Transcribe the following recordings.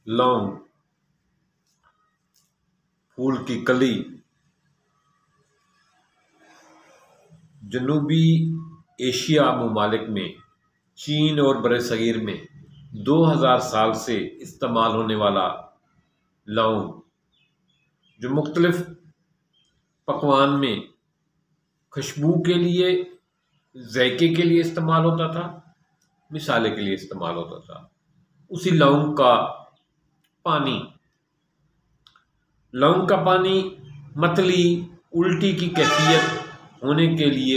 लौंग, फूल की कली जनूबी एशिया ममालिक में, चीन और बरसगीर में 2000 साल से इस्तेमाल होने वाला लौंग, जो मुख्तलिफ पकवान में खुशबू के लिए, जायके के लिए इस्तेमाल होता था, मिसाले के लिए इस्तेमाल होता था। उसी लौंग का पानी, लौंग का पानी मतली, उल्टी की कैफियत होने के लिए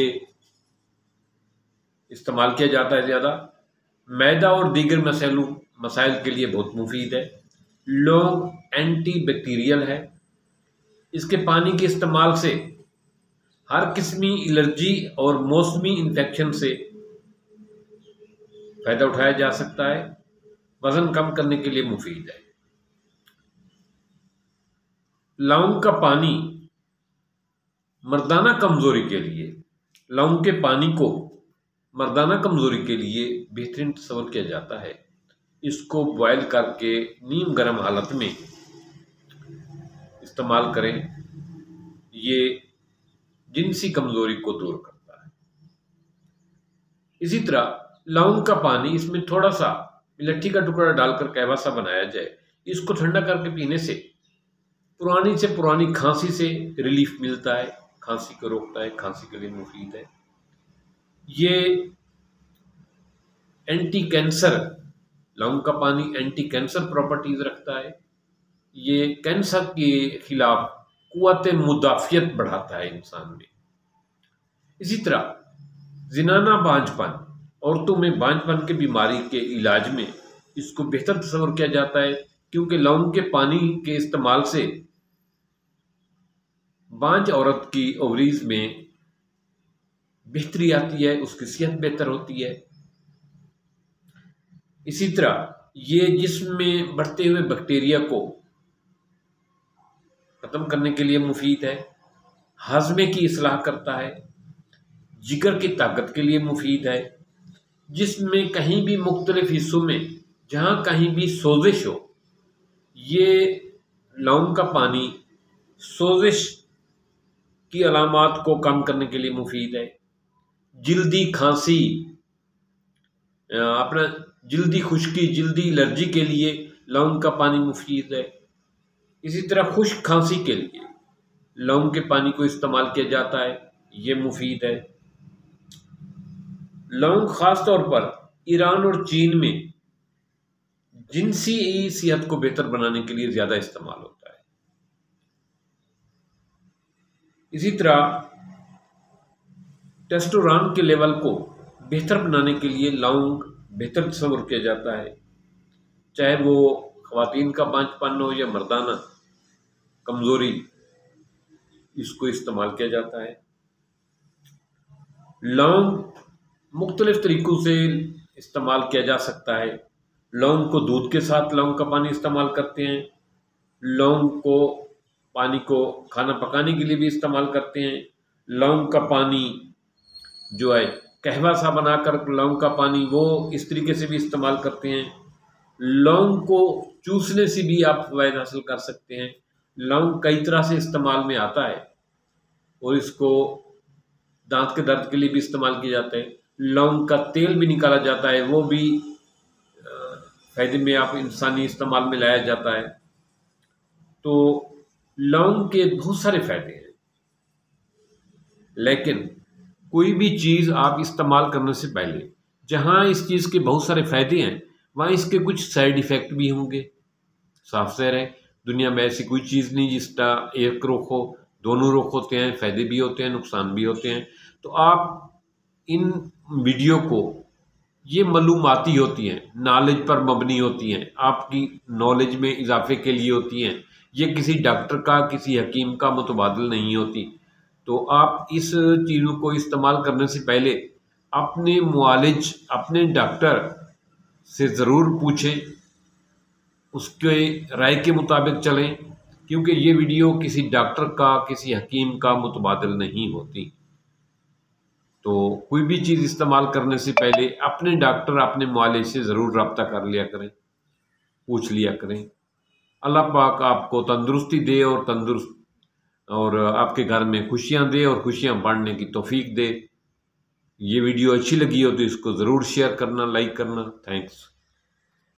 इस्तेमाल किया जाता है। ज़्यादा मैदा और दीगर मसाइल के लिए बहुत मुफीद है। लौंग एंटी बैक्टीरियल है। इसके पानी के इस्तेमाल से हर किस्मी एलर्जी और मौसमी इन्फेक्शन से फ़ायदा उठाया जा सकता है। वज़न कम करने के लिए मुफीद है। लौंग का पानी मर्दाना कमज़ोरी के लिए, लौंग के पानी को मर्दाना कमज़ोरी के लिए बेहतरीन तस्वर किया जाता है। इसको बॉयल करके नीम गर्म हालत में इस्तेमाल करें, ये जिनसी कमज़ोरी को दूर करता है। इसी तरह लौंग का पानी, इसमें थोड़ा सा इलायची का टुकड़ा डालकर कहवा सा बनाया जाए, इसको ठंडा करके पीने से पुरानी से पुरानी खांसी से रिलीफ मिलता है, खांसी को रोकता है, खांसी के लिए मुफीद है। ये एंटी कैंसर, लौंग का पानी एंटी कैंसर प्रॉपर्टीज रखता है। ये कैंसर के खिलाफ कुव्वत मुदाफ़ियत बढ़ाता है इंसान में। इसी तरह ज़नाना बांझपन, औरतों में बांझपन की बीमारी के इलाज में इसको बेहतर तस्वर किया जाता है, क्योंकि लौंग के पानी के इस्तेमाल से बांझ औरत की ओवरीज में बेहतरी आती है, उसकी सेहत बेहतर होती है। इसी तरह ये जिस्म में बढ़ते हुए बैक्टीरिया को ख़त्म करने के लिए मुफीद है। हाजमे की इस्लाह करता है, जिगर की ताकत के लिए मुफीद है। जिस्म में कहीं भी मुख्तलिफ हिस्सों में जहाँ कहीं भी सोजिश हो, ये लौंग का पानी सोजिश की अलामात को कम करने के लिए मुफीद है। जल्दी खांसी, अपना जल्दी खुश्की, जल्दी एलर्जी के लिए लौंग का पानी मुफीद है। इसी तरह खुश्क खांसी के लिए लौंग के पानी को इस्तेमाल किया जाता है, ये मुफीद है। लौंग ख़ास तौर पर ईरान और चीन में जिनसी सेहत को बेहतर बनाने के लिए ज़्यादा इस्तेमाल होता है। इसी तरह टेस्टोस्टेरोन के लेवल को बेहतर बनाने के लिए लौंग बेहतर तस्वर किया जाता है, चाहे वो ख़वातीन का बांझपन हो या मर्दाना कमज़ोरी, इसको इस्तेमाल किया जाता है। लौंग मुख्तलिफ तरीक़ों से इस्तेमाल किया जा सकता है। लौंग को दूध के साथ लौंग का पानी इस्तेमाल करते हैं। लौंग को पानी को खाना पकाने के लिए भी इस्तेमाल करते हैं। लौंग का पानी जो है कहवा सा बनाकर लौंग का पानी वो इस तरीके से भी इस्तेमाल करते हैं। लौंग को चूसने से भी आप फ़वाइद हासिल कर सकते हैं। लौंग कई तरह से इस्तेमाल में आता है और इसको दांत के दर्द के लिए भी इस्तेमाल किया जाता है। लौंग का तेल भी निकाला जाता है, वो भी फ़ायदे में आप इंसानी इस्तेमाल में लाया जाता है। तो लौंग के बहुत सारे फ़ायदे हैं, लेकिन कोई भी चीज़ आप इस्तेमाल करने से पहले जहाँ इस चीज़ के बहुत सारे फ़ायदे हैं, वहाँ इसके कुछ साइड इफ़ेक्ट भी होंगे। साफ ज़ाहिर है, दुनिया में ऐसी कोई चीज़ नहीं जिसका एक रुख हो, दोनों रुख होते हैं, फ़ायदे भी होते हैं, नुकसान भी होते हैं। तो आप इन वीडियो को, ये मालूमाती होती हैं, नॉलेज पर मबनी होती हैं, आपकी नॉलेज में इजाफे के लिए होती हैं। ये किसी डॉक्टर का, किसी हकीम का मुतबादिल नहीं होती। तो आप इस चीज़ों को इस्तेमाल करने से पहले अपने मुआलिज, अपने डॉक्टर से ज़रूर पूछें, उसके राय के मुताबिक चलें, क्योंकि ये वीडियो किसी डॉक्टर का, किसी हकीम का मुतबादिल नहीं होती। तो कोई भी चीज़ इस्तेमाल करने से पहले अपने डॉक्टर, अपने मुआलिज से ज़रूर रब्ता कर लिया करें, पूछ लिया करें। اللہ پاک آپ کو تندرستی دے اور آپ کے گھر میں خوشیاں دے اور خوشیاں بانٹنے کی توفیق دے۔ یہ ویڈیو اچھی لگی ہو تو اس کو ضرور شیئر کرنا، لائک کرنا۔ تھینکس۔